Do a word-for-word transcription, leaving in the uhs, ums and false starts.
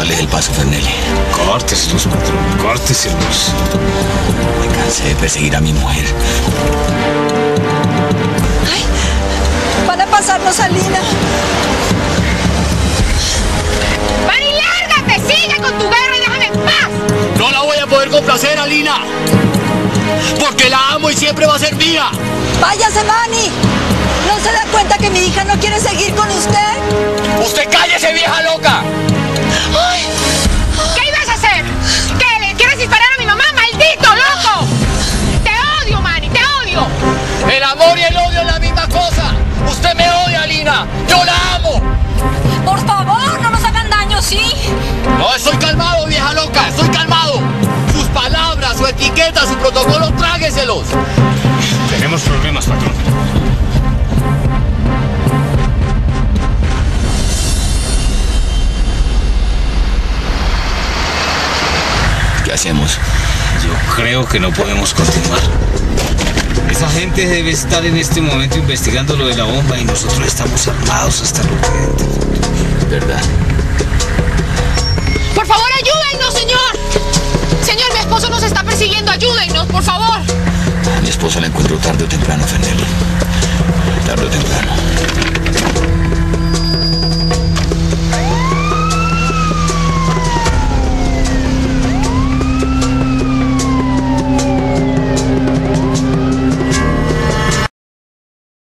Córtales el paso, Fernelli. Córteselos, patrón, córteselos. Me cansé de perseguir a mi mujer. ¡Ay! Van a pasarnos a Lina. ¡Mari, lárgate! ¡Sigue con tu guerra y déjame en paz! No la voy a poder complacer a Lina. Porque la amo y siempre va a ser mía. ¡Váyase, Manny! ¿No se da cuenta que mi hija no quiere seguir con usted? ¡Usted cállese, vieja loca! ¡Ay! ¿Qué ibas a hacer? ¿Qué? ¿Le quieres disparar a mi mamá? ¡Maldito loco! ¡Te odio, Manny! ¡Te odio! El amor y el odio es la misma cosa. Usted me odia, Lina. Yo la amo. Por favor, no nos hagan daño, ¿sí? No, estoy calmado, vieja loca. Estoy calmado. Sus palabras, su etiqueta, su protocolo, trágueselos. Tenemos problemas, patrón. ¿Qué hacemos? Yo creo que no podemos continuar. Esa gente debe estar en este momento investigando lo de la bomba y nosotros estamos armados hasta los dientes. ¿Verdad? ¡Por favor, ayúdennos, señor! Señor, mi esposo nos está persiguiendo. Ayúdennos, por favor. A mi esposo la encuentro tarde o temprano, Fernelli. Tarde o temprano.